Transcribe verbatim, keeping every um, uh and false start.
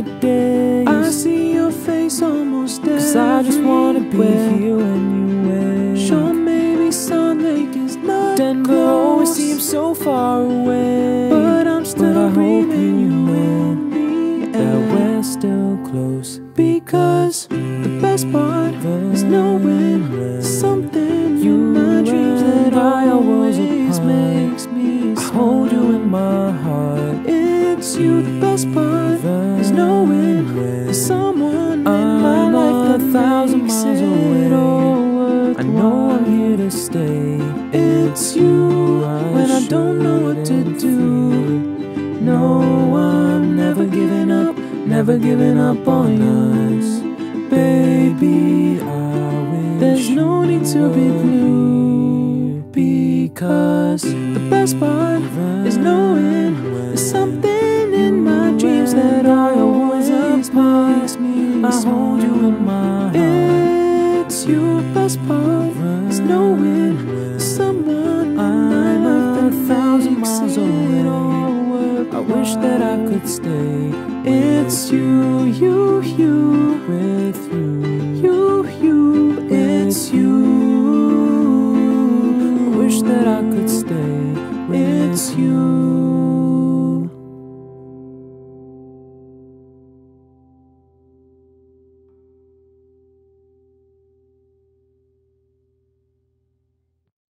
the days I see your face almost every Cause I just wanna be here when you wake. Sure, maybe Salt Lake is not Denver close, always seems so far away, but I'm still but I hope breathing you you know in me, that we're still close. because the best part is knowing something You in my dreams that and I always always makes me I smile. hold you in my heart. It's you. The best part is knowing there's someone in my I'm life that a thousand makes miles it away. all worthwhile. I know I'm here to stay. It's you when I don't know what to do. No, I'm never giving up, never giving up on us, baby. I wish there's no need to be blue, because the best part is knowing there's something in my dreams that I always makes me I hold you in my heart. It's you. The best part is knowing there's someone in my life that a thousand makes miles it away. all worthwhile. I wish that I could stay. It's you, you, you.